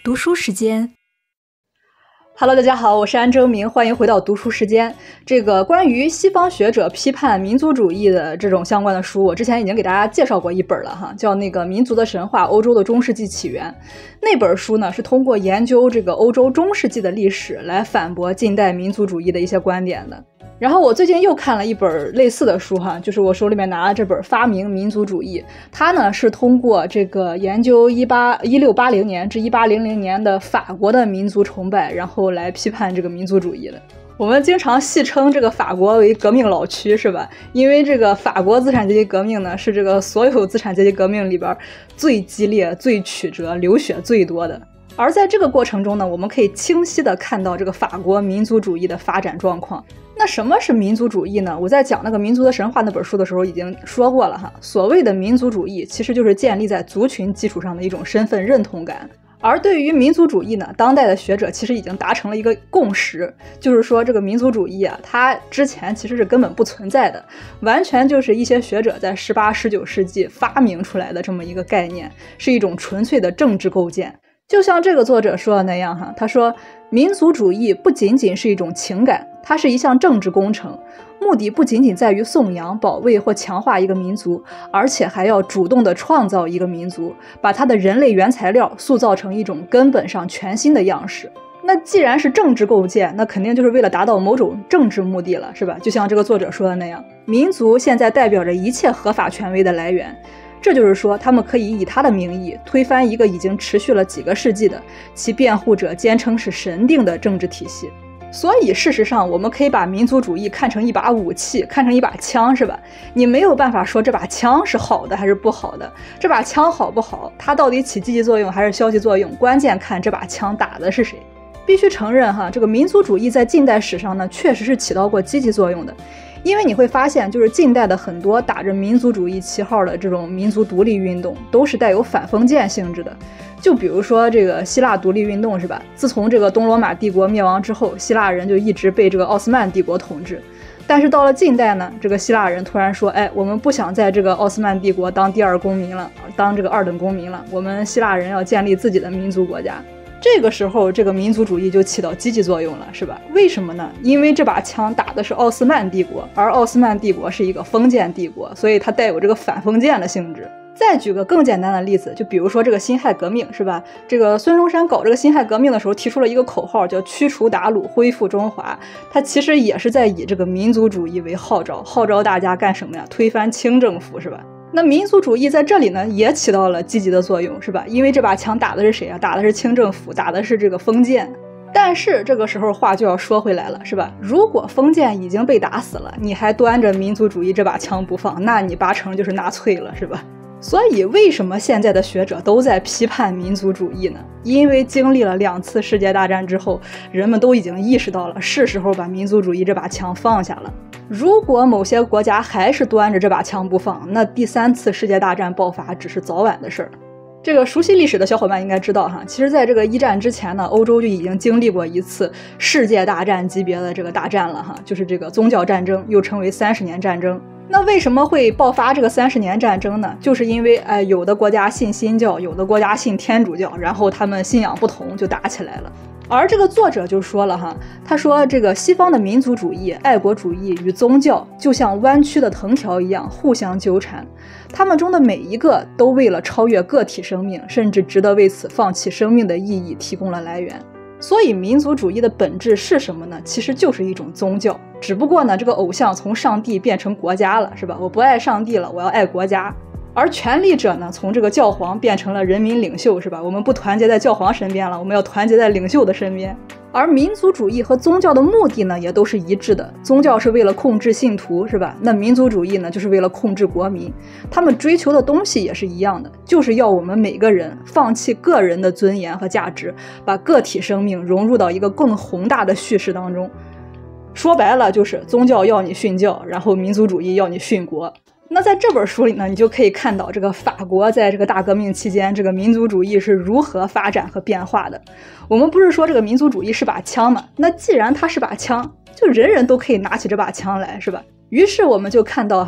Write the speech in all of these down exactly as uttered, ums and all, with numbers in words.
读书时间。 Hello， 大家好，我是安征明，欢迎回到读书时间。这个关于西方学者批判民族主义的这种相关的书，我之前已经给大家介绍过一本了哈，叫那个《民族的神话：欧洲的中世纪起源》。那本书呢，是通过研究这个欧洲中世纪的历史来反驳近代民族主义的一些观点的。然后我最近又看了一本类似的书哈，就是我手里面拿的这本《发明民族主义》，它呢是通过这个研究一六八零年至一八零零年的法国的民族崇拜，然后来批判这个民族主义的。我们经常戏称这个法国为革命老区，是吧？因为这个法国资产阶级革命呢，是这个所有资产阶级革命里边最激烈、最曲折、流血最多的。而在这个过程中呢，我们可以清晰地看到这个法国民族主义的发展状况。那什么是民族主义呢？我在讲那个民族的神话那本书的时候已经说过了哈。所谓的民族主义其实就是建立在族群基础上的一种身份认同感。而对于民族主义呢，当代的学者其实已经达成了一个共识，就是说这个民族主义啊，它之前其实是根本不存在的，完全就是一些学者在十八、十九世纪发明出来的这么一个概念，是一种纯粹的政治构建。就像这个作者说的那样哈，他说民族主义不仅仅是一种情感，它是一项政治工程，目的不仅仅在于颂扬、保卫或强化一个民族，而且还要主动地创造一个民族，把它的人类原材料塑造成一种根本上全新的样式。那既然是政治构建，那肯定就是为了达到某种政治目的了，是吧？就像这个作者说的那样，民族现在代表着一切合法权威的来源。这就是说，他们可以以他的名义推翻一个已经持续了几个世纪的其辩护者坚称是神定的政治体系。所以事实上，我们可以把民族主义看成一把武器，看成一把枪，是吧？你没有办法说这把枪是好的还是不好的，这把枪好不好，它到底起积极作用还是消极作用，关键看这把枪打的是谁。必须承认哈，这个民族主义在近代史上呢，确实是起到过积极作用的。因为你会发现，就是近代的很多打着民族主义旗号的这种民族独立运动，都是带有反封建性质的。就比如说这个希腊独立运动，是吧？自从这个东罗马帝国灭亡之后，希腊人就一直被这个奥斯曼帝国统治。但是到了近代呢，这个希腊人突然说，哎，我们不想在这个奥斯曼帝国当第二公民了，当这个二等公民了，我们希腊人要建立自己的民族国家。这个时候，这个民族主义就起到积极作用了，是吧？为什么呢？因为这把枪打的是奥斯曼帝国，而奥斯曼帝国是一个封建帝国，所以它带有这个反封建的性质。再举个更简单的例子，就比如说这个辛亥革命，是吧？这个孙中山搞这个辛亥革命的时候提出了一个口号，叫驱除鞑虏，恢复中华。他其实也是在以这个民族主义为号召，号召大家干什么呀？推翻清政府，是吧？那民族主义在这里呢，也起到了积极的作用，是吧？因为这把枪打的是谁啊？打的是清政府，打的是这个封建。但是这个时候话就要说回来了，是吧？如果封建已经被打死了，你还端着民族主义这把枪不放，那你八成就是纳粹了，是吧？所以为什么现在的学者都在批判民族主义呢？因为经历了两次世界大战之后，人们都已经意识到了，是时候把民族主义这把枪放下了。如果某些国家还是端着这把枪不放，那第三次世界大战爆发只是早晚的事儿。这个熟悉历史的小伙伴应该知道哈，其实在这个一战之前呢，欧洲就已经经历过一次世界大战级别的这个大战了哈，就是这个宗教战争，又称为三十年战争。那为什么会爆发这个三十年战争呢？就是因为哎，有的国家信新教，有的国家信天主教，然后他们信仰不同就打起来了。而这个作者就说了哈，他说这个西方的民族主义、爱国主义与宗教就像弯曲的藤条一样互相纠缠，他们中的每一个都为了超越个体生命，甚至值得为此放弃生命的意义提供了来源。所以民族主义的本质是什么呢？其实就是一种宗教，只不过呢，这个偶像从上帝变成国家了，是吧？我不爱上帝了，我要爱国家。而权力者呢，从这个教皇变成了人民领袖，是吧？我们不团结在教皇身边了，我们要团结在领袖的身边。而民族主义和宗教的目的呢，也都是一致的。宗教是为了控制信徒，是吧？那民族主义呢，就是为了控制国民。他们追求的东西也是一样的，就是要我们每个人放弃个人的尊严和价值，把个体生命融入到一个更宏大的叙事当中。说白了，就是宗教要你殉教，然后民族主义要你殉国。那在这本书里呢，你就可以看到这个法国在这个大革命期间，这个民族主义是如何发展和变化的。我们不是说这个民族主义是把枪吗？那既然它是把枪，就人人都可以拿起这把枪来，是吧？于是我们就看到哈，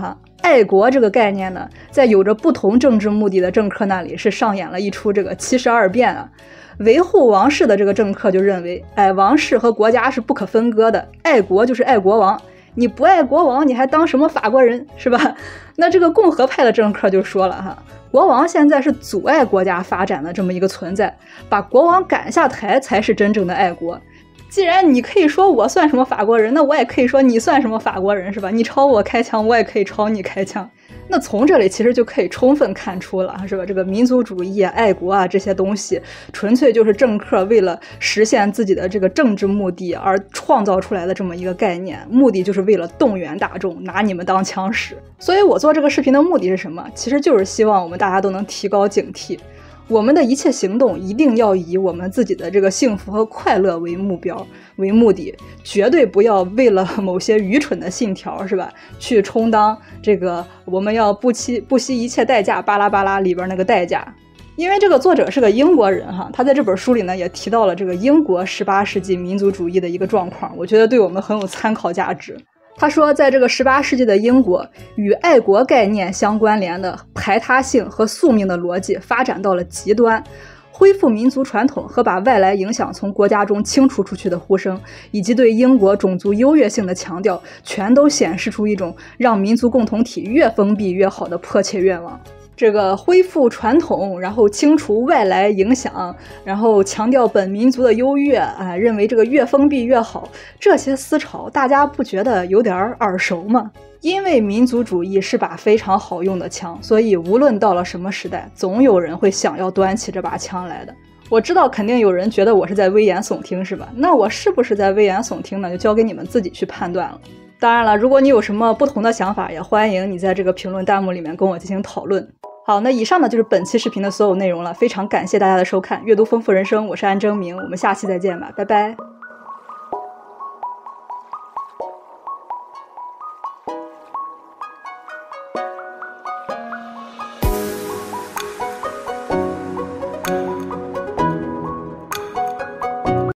爱国这个概念呢，在有着不同政治目的的政客那里是上演了一出这个七十二变啊。维护王室的这个政客就认为，哎，王室和国家是不可分割的，爱国就是爱国王，你不爱国王，你还当什么法国人，是吧？那这个共和派的政客就说了哈，国王现在是阻碍国家发展的这么一个存在，把国王赶下台才是真正的爱国。既然你可以说我算什么法国人，那我也可以说你算什么法国人，是吧？你朝我开枪，我也可以朝你开枪。那从这里其实就可以充分看出了，是吧？这个民族主义啊、爱国啊这些东西，纯粹就是政客为了实现自己的这个政治目的而创造出来的这么一个概念，目的就是为了动员大众，拿你们当枪使。所以我做这个视频的目的是什么？其实就是希望我们大家都能提高警惕。我们的一切行动一定要以我们自己的这个幸福和快乐为目标为目的，绝对不要为了某些愚蠢的信条，是吧？去充当这个我们要不惜不惜一切代价巴拉巴拉里边那个代价。因为这个作者是个英国人哈，他在这本书里呢也提到了这个英国十八世纪民族主义的一个状况，我觉得对我们很有参考价值。他说，在这个十八世纪的英国，与爱国概念相关联的排他性和宿命的逻辑发展到了极端，恢复民族传统和把外来影响从国家中清除出去的呼声，以及对英国种族优越性的强调，全都显示出一种让民族共同体越封闭越好的迫切愿望。这个恢复传统，然后清除外来影响，然后强调本民族的优越，啊，认为这个越封闭越好，这些思潮大家不觉得有点耳熟吗？因为民族主义是把非常好用的枪，所以无论到了什么时代，总有人会想要端起这把枪来的。我知道肯定有人觉得我是在危言耸听，是吧？那我是不是在危言耸听呢？就交给你们自己去判断了。当然了，如果你有什么不同的想法，也欢迎你在这个评论弹幕里面跟我进行讨论。好，那以上呢就是本期视频的所有内容了，非常感谢大家的收看，阅读丰富人生，我是安征明，我们下期再见吧，拜拜。